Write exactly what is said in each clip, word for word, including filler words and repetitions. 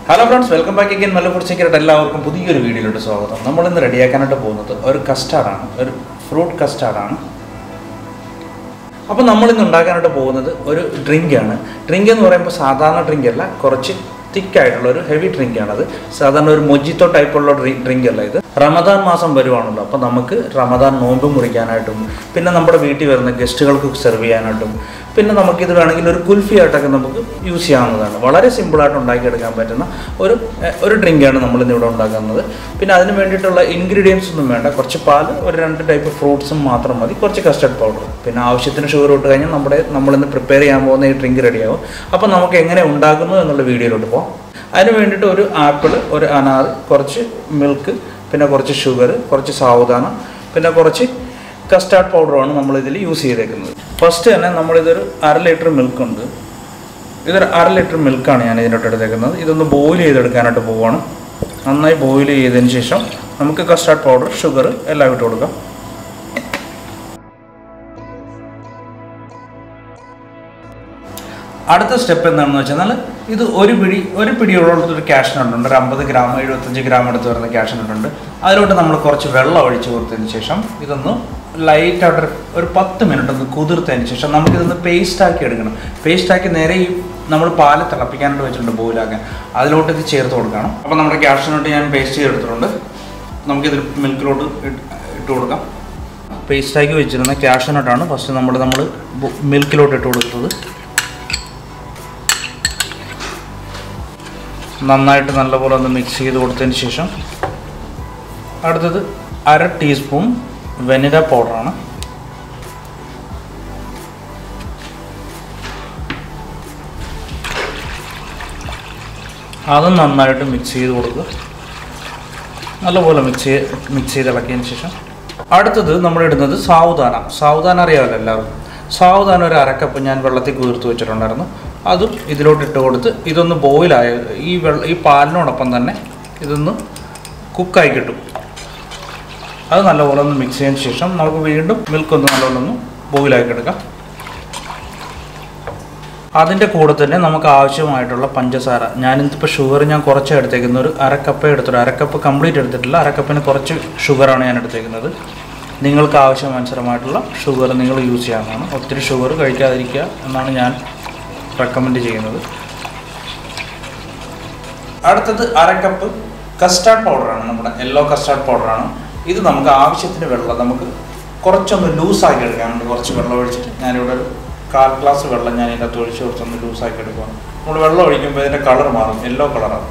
Hello friends, welcome back again. Mallu secret എല്ലാവർക്കും പുതിയൊരു വീഡിയോയിലോട്ട് സ്വാഗതം. നമ്മൾ ഇന്ന് റെഡിയാക്കാനായിട്ട് പോകുന്നത് ഒരു കസ്റ്റാർഡ് ആണ്, ഒരു ഫ്രൂട്ട് കസ്റ്റാർഡ് ആണ്. അപ്പോൾ നമ്മൾ ഇന്ന് ഉണ്ടാക്കാനായിട്ട് പോകുന്നത് ഒരു ഡ്രിങ്ക് ആണ്. ഡ്രിങ്ക് എന്ന് പറയുമ്പോൾ സാധാരണ ഡ്രിങ്ക് അല്ല, കുറച്ച് തിക്ക് ആയിട്ടുള്ള ഒരു ഹെവി ഡ്രിങ്ക് ആണത്. സാധാരണ ഒരു മൊജിത്തോ ടൈപ്പുള്ള ഡ്രിങ്ക് അല്ല ഇത്. റമദാൻ മാസം വരുവാണല്ലോ, അപ്പോൾ നമുക്ക് റമദാൻ നോമ്പ് മുറിക്കാനായിട്ടും പിന്നെ നമ്മുടെ വീട്ടിൽ വരുന്ന ഗസ്റ്റുകൾക്ക് സെർവ് ചെയ്യാനായിട്ടും പിന്നെ നമുക്കിത് വേണമെങ്കിൽ ഒരു കുൽഫി ആയിട്ടൊക്കെ നമുക്ക് യൂസ് ചെയ്യാവുന്നതാണ്. വളരെ സിമ്പിളായിട്ട് ഉണ്ടാക്കിയെടുക്കാൻ പറ്റുന്ന ഒരു ഒരു ഡ്രിങ്കാണ് നമ്മളിന്നിവിടെ ഉണ്ടാക്കുന്നത്. പിന്നെ അതിന് വേണ്ടിയിട്ടുള്ള ഇൻഗ്രീഡിയൻസ് ഒന്നും വേണ്ട. കുറച്ച് പാൽ, ഒരു രണ്ട് ടൈപ്പ് ഫ്രൂട്ട്സും മാത്രം മതി, കുറച്ച് കസ്റ്റർഡ് പൗഡർ, പിന്നെ ആവശ്യത്തിന് ഷുഗർ ഇട്ട് കഴിഞ്ഞാൽ നമ്മുടെ നമ്മളിന്ന് പ്രിപ്പയർ ചെയ്യാൻ പോകുന്ന ഈ ഡ്രിങ്ക് റെഡിയാവും. അപ്പോൾ നമുക്ക് എങ്ങനെ ഉണ്ടാക്കുന്നു എന്നുള്ള വീഡിയോയിലോട്ട് പോകാം. അതിന് വേണ്ടിയിട്ട് ഒരു ആപ്പിൾ, ഒരു അനാർ, കുറച്ച് മിൽക്ക്, പിന്നെ കുറച്ച് ഷുഗർ, കുറച്ച് സാവധാനം, പിന്നെ കുറച്ച് കസ്റ്റാർഡ് പൗഡറുമാണ് നമ്മളിതിൽ യൂസ് ചെയ്തേക്കുന്നത്. ഫസ്റ്റ് തന്നെ നമ്മളിതൊരു അര ലിറ്റർ മിൽക്കുണ്ട്. ഇതൊരു അര ലിറ്റർ മിൽക്കാണ് ഞാൻ ഇതിനോട്ട് എടുത്തേക്കുന്നത്. ഇതൊന്ന് ബോയിൽ ചെയ്തെടുക്കാനായിട്ട് പോവുകയാണ്. നന്നായി ബോയിൽ ചെയ്തതിന് ശേഷം നമുക്ക് കസ്റ്റാർഡ് പൗഡർ, ഷുഗർ എല്ലാം ഇട്ട് കൊടുക്കാം. അടുത്ത സ്റ്റെപ്പ് എന്താണെന്ന് വെച്ചാൽ ഇത് ഒരു പിടി ഒരു പിടിയോളത്തൊരു കാഷ്നട്ട് ഉണ്ട്, ഒരു അമ്പത് ഗ്രാം എഴുപത്തഞ്ച് ഗ്രാം എടുത്ത് വരുന്ന കാഷ്നട്ട് ഉണ്ട്. അതിലോട്ട് നമ്മൾ കുറച്ച് വെള്ളം ഒഴിച്ച് കൊടുത്തതിന് ശേഷം ഇതൊന്ന് ലൈറ്റായിട്ട് ഒരു പത്ത് മിനിറ്റ് ഒന്ന് കുതിർത്തതിന് ശേഷം നമുക്കിതൊന്ന് പേസ്റ്റാക്കി എടുക്കണം. പേസ്റ്റാക്കി നേരെ ഈ നമ്മൾ പാല് തിളപ്പിക്കാനായിട്ട് വെച്ചിട്ടുണ്ട് ബോയിലാക്കാൻ, അതിലോട്ട് ഇത് ചേർത്ത് കൊടുക്കണം. അപ്പോൾ നമ്മുടെ കാഷ്നട്ട് ഞാൻ പേസ്റ്റ് ചെയ്തെടുത്തിട്ടുണ്ട്. നമുക്കിത് മിൽക്കിലോട്ട് ഇട്ട് കൊടുക്കാം. പേസ്റ്റാക്കി വെച്ചിരുന്ന കാഷ്നട്ടാണ് ഫസ്റ്റ് നമ്മൾ നമ്മൾ മിൽക്കിലോട്ട് ഇട്ട് കൊടുത്തത്. നന്നായിട്ട് നല്ലപോലെ ഒന്ന് മിക്സ് ചെയ്ത് കൊടുത്തതിന് ശേഷം അടുത്തത് അര ടീസ്പൂൺ വെനില പൗഡറാണ്. അതും നന്നായിട്ട് മിക്സ് ചെയ്ത് കൊടുക്കുക. നല്ലപോലെ മിക്സ് ചെയ്ത് മിക്സ് ചെയ്ത് ഇളക്കിയതിന് ശേഷം അടുത്തത് നമ്മളിടുന്നത് സാവധാനം. സാവധാനം അറിയാമല്ലോ എല്ലാവർക്കും. സാവധാനം ഒരു അരക്കപ്പ് ഞാൻ വെള്ളത്തിൽ കുതിർത്ത് വെച്ചിട്ടുണ്ടായിരുന്നു. അതും ഇതിലോട്ട് ഇട്ട് കൊടുത്ത് ഇതൊന്ന് ബോയിലായ ഈ വെള്ള ഈ പാലിനോടൊപ്പം തന്നെ ഇതൊന്ന് കുക്കായി കിട്ടും. അത് നല്ലപോലെ ഒന്ന് മിക്സ് ചെയ്തതിന് ശേഷം നമുക്ക് വീണ്ടും മിൽക്ക് ഒന്ന് നല്ലപോലെ ഒന്ന് ബോയിലാക്കി എടുക്കാം. അതിൻ്റെ കൂടെ തന്നെ നമുക്ക് ആവശ്യമായിട്ടുള്ള പഞ്ചസാര, ഞാനിതിപ്പോൾ ഷുഗർ ഞാൻ കുറച്ച് എടുത്തേക്കുന്നത്, ഒരു അരക്കപ്പ് എടുത്തിട്ട് അരക്കപ്പ് കംപ്ലീറ്റ് എടുത്തിട്ടില്ല, അരക്കപ്പിന് കുറച്ച് ഷുഗറാണ് ഞാൻ എടുത്തേക്കുന്നത്. നിങ്ങൾക്ക് ആവശ്യാനുസരമായിട്ടുള്ള ഷുഗർ നിങ്ങൾ യൂസ് ചെയ്യാവുന്നതാണ്. ഒത്തിരി ഷുഗർ കഴിക്കാതിരിക്കുക എന്നാണ് ഞാൻ റെക്കമെൻഡ് ചെയ്യുന്നത്. അടുത്തത് അരക്കപ്പ് കസ്റ്റാർഡ് പൗഡറാണ്, നമ്മുടെ യെല്ലോ കസ്റ്റാർഡ് പൗഡറാണ്. ഇത് നമുക്ക് ആവശ്യത്തിന് വെള്ളം നമുക്ക് കുറച്ചൊന്ന് ലൂസാക്കി എടുക്കാനുണ്ട്. കുറച്ച് വെള്ളം ഒഴിച്ചിട്ട് ഞാനിവിടെ ഒരു കാൽ ഗ്ലാസ് വെള്ളം ഞാൻ ഇതിനകത്ത് ഒഴിച്ച് കുറച്ചൊന്ന് ലൂസാക്കി എടുക്കുകയാണ്. നമ്മൾ വെള്ളം ഒഴിക്കുമ്പോൾ ഇതിൻ്റെ കളർ മാറും, യെല്ലോ കളറാണ്.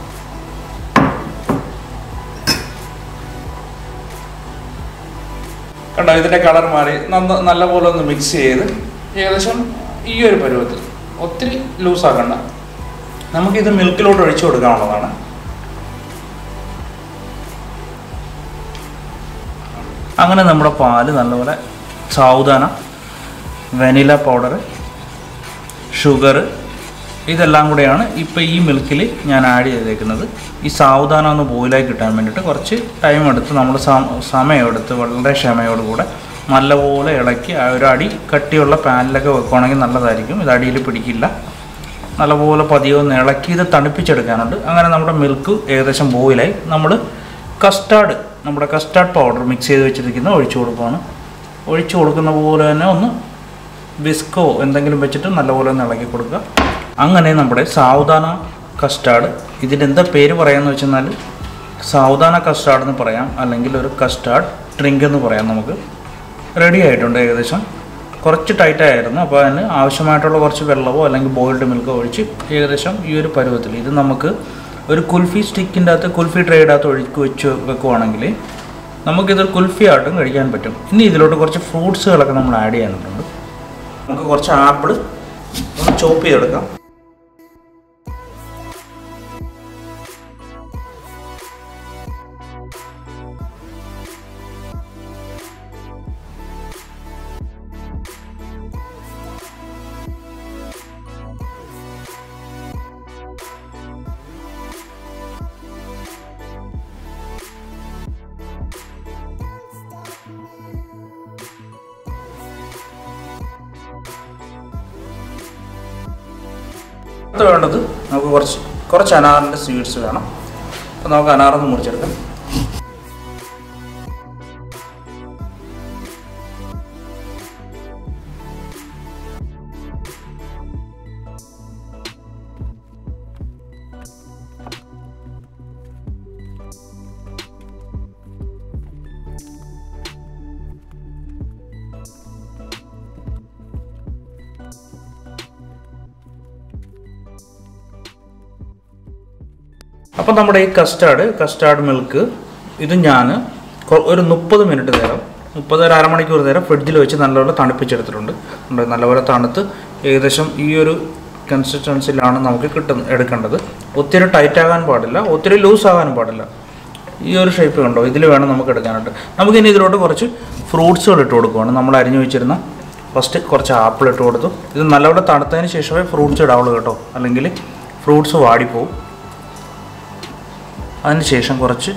കണ്ടോ, ഇതിൻ്റെ കളർ മാറി നന്ന നല്ലപോലെ ഒന്ന് മിക്സ് ചെയ്ത് ഏകദേശം ഈ ഒരു പരുവത്തിൽ, ഒത്തിരി ലൂസാക്കണ്ട. നമുക്കിത് മിൽക്കിലോട്ട് ഒഴിച്ചു കൊടുക്കാനുള്ളതാണ്. അങ്ങനെ നമ്മുടെ പാല് നല്ലപോലെ സാവധാനം, വനില പൗഡർ, ഷുഗർ, ഇതെല്ലാം കൂടെയാണ് ഇപ്പോൾ ഈ മിൽക്കിൽ ഞാൻ ആഡ് ചെയ്തേക്കുന്നത്. ഈ സാവധാനം ഒന്ന് ബോയിലായി കിട്ടാൻ വേണ്ടിയിട്ട് കുറച്ച് ടൈം എടുത്ത് നമ്മൾ സമയമെടുത്ത് വളരെ ക്ഷമയോടുകൂടെ നല്ലപോലെ ഇളക്കി ആ ഒരു അടി കട്ടിയുള്ള പാനിലൊക്കെ വെക്കുകയാണെങ്കിൽ നല്ലതായിരിക്കും. ഇത് അടിയിൽ പിടിക്കില്ല. നല്ലപോലെ പതിയെ ഒന്ന് ഇളക്കി ഇത് തണുപ്പിച്ചെടുക്കാനുണ്ട്. അങ്ങനെ നമ്മുടെ മിൽക്ക് ഏകദേശം ബോയിലായി. നമ്മൾ കസ്റ്റാർഡ് നമ്മുടെ കസ്റ്റാർഡ് പൗഡർ മിക്സ് ചെയ്ത് വെച്ചിരിക്കുന്ന ഒഴിച്ചു കൊടുക്കുകയാണ്. ഒഴിച്ചു കൊടുക്കുന്ന പോലെ തന്നെ ഒന്ന് വിസ്കോ എന്തെങ്കിലും വെച്ചിട്ട് നല്ലപോലെ ഒന്ന് ഇളക്കി കൊടുക്കുക. അങ്ങനെ നമ്മുടെ സാവധാന കസ്റ്റാർഡ്, ഇതിനെന്താ പേര് പറയാമെന്ന് വെച്ചെന്നാൽ സാവധാന കസ്റ്റാർഡ് എന്ന് പറയാം, അല്ലെങ്കിൽ ഒരു കസ്റ്റാർഡ് ഡ്രിങ്ക് എന്ന് പറയാം. നമുക്ക് റെഡി ആയിട്ടുണ്ട്. ഏകദേശം കുറച്ച് ടൈറ്റായിരുന്നു, അപ്പോൾ അതിന് ആവശ്യമായിട്ടുള്ള കുറച്ച് വെള്ളമോ അല്ലെങ്കിൽ ബോയിൽഡ് മിൽക്കോ ഒഴിച്ച് ഏകദേശം ഈ ഒരു പരുവത്തിൽ ഇത് നമുക്ക് ഒരു കുൽഫി സ്റ്റിക്കിൻ്റെ അകത്ത്, കുൽഫി ട്രേയുടെ അകത്ത് ഒഴുക്കി വെച്ച് വെക്കുവാണെങ്കിൽ നമുക്കിതൊരു കുൽഫി ആയിട്ടും കഴിക്കാൻ പറ്റും. ഇനി ഇതിലോട്ട് കുറച്ച് ഫ്രൂട്ട്സുകളൊക്കെ നമ്മൾ ആഡ് ചെയ്യാനുണ്ട്. നമുക്ക് കുറച്ച് ആപ്പിൾ ഒന്ന് ചോപ്പ് ചെയ്തെടുക്കാം. വേണ്ടത് നമുക്ക് കുറച്ച് കുറച്ച് അനാറിൻ്റെ സ്വീറ്റ്സ് വേണം. അപ്പോൾ നമുക്ക് അനാറൊന്ന് മുറിച്ചെടുക്കാം. അപ്പോൾ നമ്മുടെ ഈ കസ്റ്റാർഡ് കസ്റ്റാർഡ് മിൽക്ക് ഇത് ഞാൻ ഒരു മുപ്പത് മിനിറ്റ് നേരം മുപ്പത് ഒരു അരമണിക്കൂർ നേരം ഫ്രിഡ്ജിൽ വെച്ച് നല്ലപോലെ തണുപ്പിച്ചെടുത്തിട്ടുണ്ട്. നല്ലപോലെ തണുത്ത് ഏകദേശം ഈ ഒരു കൺസിസ്റ്റൻസിലാണ് നമുക്ക് കിട്ടുന്നത് എടുക്കേണ്ടത്. ഒത്തിരി ടൈറ്റ് ആകാൻ പാടില്ല, ഒത്തിരി ലൂസ് ആകാനും പാടില്ല. ഈ ഒരു ഷേപ്പ് കണ്ടോ, ഇതിൽ വേണം നമുക്ക് എടുക്കാനായിട്ട്. നമുക്കിനി ഇതിലോട്ട് കുറച്ച് ഫ്രൂട്ട്സുകൾ ഇട്ട് കൊടുക്കുകയാണ്. നമ്മൾ അരിഞ്ഞു വെച്ചിരുന്ന ഫസ്റ്റ് കുറച്ച് ആപ്പിൾ ഇട്ട് കൊടുത്തു. ഇത് നല്ലപോലെ തണുത്തതിന് ശേഷമേ ഫ്രൂട്ട്സ് ഇടാവുള്ളൂ കേട്ടോ, അല്ലെങ്കിൽ ഫ്രൂട്ട്സ് വാടിപ്പോവും. അതിനുശേഷം കുറച്ച്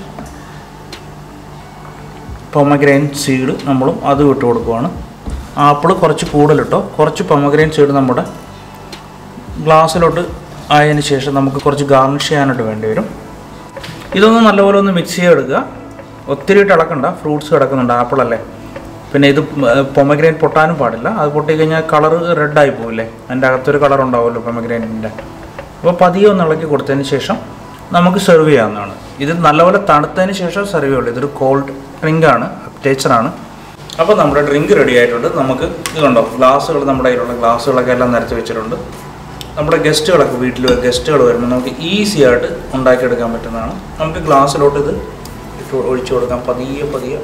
പൊമഗ്രാനൈറ്റ് സീഡ് നമ്മളും അതും ഇട്ട് കൊടുക്കുവാണ്. ആപ്പിൾ കുറച്ച് കൂടുതലിട്ടോ. കുറച്ച് പൊമഗ്രാനൈറ്റ് സീഡ് നമ്മുടെ ഗ്ലാസ്സിലോട്ട് ആയതിന് ശേഷം നമുക്ക് കുറച്ച് ഗാർണിഷ് ചെയ്യാനായിട്ട് വേണ്ടി വരും. ഇതൊന്ന് നല്ലപോലെ ഒന്ന് മിക്സ് ചെയ്തെടുക്കുക. ഒത്തിരി ഇട്ട് ഇളക്കണ്ട, ഫ്രൂട്ട്സ് കിടക്കുന്നുണ്ട്, ആപ്പിളല്ലേ. പിന്നെ ഇത് പൊമഗ്രാനൈറ്റ് പൊട്ടാനും പാടില്ല. അത് പൊട്ടിക്കഴിഞ്ഞാൽ കളർ റെഡായി പോവില്ലേ, അതിൻ്റെ അകത്തൊരു കളർ ഉണ്ടാവുമല്ലോ പൊമഗ്രാനൈറ്റിൻ്റെ. അപ്പോൾ പതിയെ ഒന്ന് ഇളക്കി കൊടുത്തതിന് ശേഷം നമുക്ക് സെർവ് ചെയ്യാവുന്നതാണ്. ഇത് നല്ലപോലെ തണുത്തതിന് ശേഷം സെർവ് ചെയ്യുള്ളൂ. ഇതൊരു കോൾഡ് ഡ്രിങ്കാണ്, അപ്റ്റേച്ചറാണ്. അപ്പോൾ നമ്മുടെ ഡ്രിങ്ക് റെഡി ആയിട്ടുണ്ട്. നമുക്ക് ഇതുണ്ടോ ഗ്ലാസ്സുകൾ, നമ്മുടെ കയ്യിലുള്ള ഗ്ലാസ്സുകളൊക്കെ എല്ലാം നിരത്തി വെച്ചിട്ടുണ്ട്. നമ്മുടെ ഗസ്റ്റുകളൊക്കെ വീട്ടിൽ ഗസ്റ്റുകൾ വരുമ്പോൾ നമുക്ക് ഈസി ആയിട്ട് ഉണ്ടാക്കിയെടുക്കാൻ പറ്റുന്നതാണ്. നമുക്ക് ഗ്ലാസ്സിലോട്ട് ഇത് ഇട്ട് ഒഴിച്ചു കൊടുക്കാം പതിയെ പതിയെ.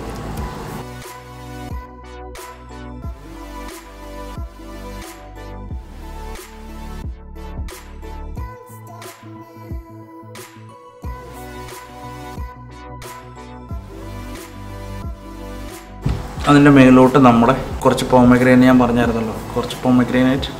അതിൻ്റെ മേലോട്ട് നമ്മുടെ കുറച്ച് പൊമഗ്രാനൈറ്റ് ഞാൻ പറഞ്ഞായിരുന്നല്ലോ, കുറച്ച് പൊമഗ്രാനൈറ്റ്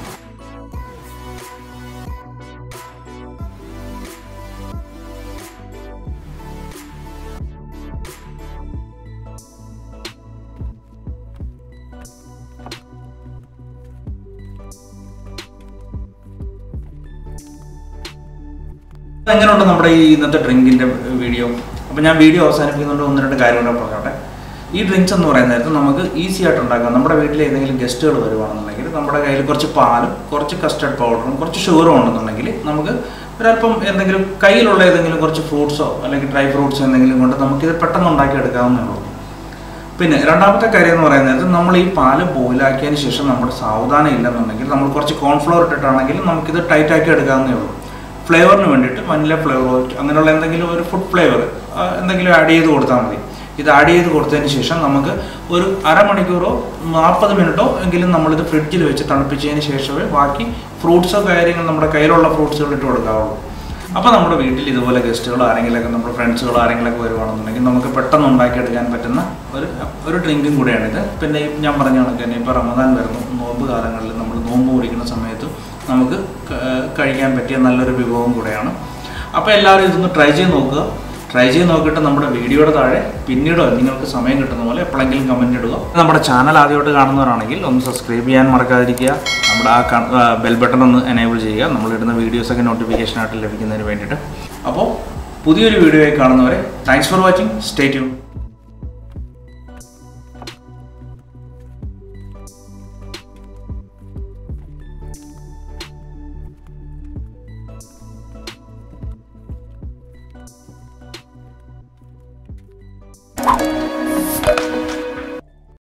എങ്ങനെയുണ്ട് നമ്മുടെ ഈ ഇന്നത്തെ ഡ്രിങ്കിൻ്റെ വീഡിയോ. അപ്പോൾ ഞാൻ വീഡിയോ അവസാനിപ്പിക്കുന്നുണ്ട്, ഒന്ന് രണ്ട് കാര്യങ്ങൾ പറഞ്ഞോട്ടെ. ഈ ഡ്രിങ്ക്സ് എന്ന് പറയുന്നത് നമുക്ക് ഈസി ആയിട്ട് ഉണ്ടാക്കാം. നമ്മുടെ വീട്ടിൽ ഏതെങ്കിലും ഗസ്റ്റുകൾ വരുവാണെന്നുണ്ടെങ്കിൽ നമ്മുടെ കയ്യിൽ കുറച്ച് പാലും കുറച്ച് കസ്റ്റർഡ് പൗഡറും കുറച്ച് ഷുഗറും ഉണ്ടെന്നുണ്ടെങ്കിൽ നമുക്ക് ഒരല്പം എന്തെങ്കിലും കയ്യിലുള്ള ഏതെങ്കിലും കുറച്ച് ഫ്രൂട്ട്സോ അല്ലെങ്കിൽ ഡ്രൈ ഫ്രൂട്ട്സോ എന്തെങ്കിലും കൊണ്ട് നമുക്കിത് പെട്ടെന്ന് ഉണ്ടാക്കി എടുക്കാവുന്നേ ഉള്ളൂ. പിന്നെ രണ്ടാമത്തെ കാര്യം എന്ന് പറയുന്നത് നമ്മൾ ഈ പാല് ബോയിലാക്കിയതിന് ശേഷം നമ്മുടെ സാവധാനം ഇല്ലെന്നുണ്ടെങ്കിൽ നമ്മൾ കുറച്ച് കോൺഫ്ലവർ ഇട്ടിട്ടാണെങ്കിൽ നമുക്കിത് ടൈറ്റ് ആക്കി എടുക്കാവുന്നേ ഉള്ളൂ. ഫ്ലേവറിന് വേണ്ടിയിട്ട് വനില ഫ്ലേവറോ അങ്ങനെയുള്ള എന്തെങ്കിലും ഒരു ഫുഡ് ഫ്ലേവർ എന്തെങ്കിലും ആഡ് ചെയ്ത് കൊടുത്താൽ മതി. ഇത് ആഡ് ചെയ്ത് കൊടുത്തതിന് ശേഷം നമുക്ക് ഒരു അരമണിക്കൂറോ നാൽപ്പത് മിനിറ്റോ എങ്കിലും നമ്മളിത് ഫ്രിഡ്ജിൽ വെച്ച് തണുപ്പിച്ചതിന് ശേഷമേ ബാക്കി ഫ്രൂട്ട്സോ കാര്യങ്ങൾ നമ്മുടെ കയ്യിലുള്ള ഫ്രൂട്ട്സുകൾ ഇട്ട് കൊടുക്കാവുള്ളൂ. അപ്പോൾ നമ്മുടെ വീട്ടിൽ ഇതുപോലെ ഗസ്റ്റുകളോ ആരെങ്കിലുമൊക്കെ നമ്മുടെ ഫ്രണ്ട്സുകളോ ആരെങ്കിലുമൊക്കെ വരുവാണെന്നുണ്ടെങ്കിൽ നമുക്ക് പെട്ടെന്ന് ഉണ്ടാക്കിയെടുക്കാൻ പറ്റുന്ന ഒരു ഒരു ഡ്രിങ്കും കൂടെയാണിത്. പിന്നെ ഞാൻ പറഞ്ഞ കണക്ക് തന്നെ ഇപ്പോൾ റമദാൻ വരുന്നു, നോമ്പ് കാലങ്ങളിൽ നമ്മൾ നോമ്പ് കുടിക്കുന്ന സമയത്ത് നമുക്ക് കഴിക്കാൻ പറ്റിയ നല്ലൊരു വിഭവം കൂടെയാണ്. അപ്പോൾ എല്ലാവരും ഇതൊന്ന് ട്രൈ ചെയ്ത് നോക്കുക. ട്രൈ ചെയ്ത് നോക്കിയിട്ട് നമ്മുടെ വീഡിയോയുടെ താഴെ പിന്നീടോ നിങ്ങൾക്ക് സമയം കിട്ടുന്ന പോലെ എപ്പോഴെങ്കിലും കമൻറ്റ് ഇടുക. നമ്മുടെ ചാനൽ ആദ്യമായിട്ട് കാണുന്നവരാണെങ്കിൽ ഒന്ന് സബ്സ്ക്രൈബ് ചെയ്യാൻ മറക്കാതിരിക്കുക. നമ്മുടെ ആ ബെൽ ബട്ടൺ ഒന്ന് എനേബിൾ ചെയ്യുക, നമ്മളിടുന്ന വീഡിയോസൊക്കെ നോട്ടിഫിക്കേഷനായിട്ട് ലഭിക്കുന്നതിന് വേണ്ടിയിട്ട്. അപ്പോൾ പുതിയൊരു വീഡിയോ ആയി കാണുന്നവരെ thanks for watching. Stay tune.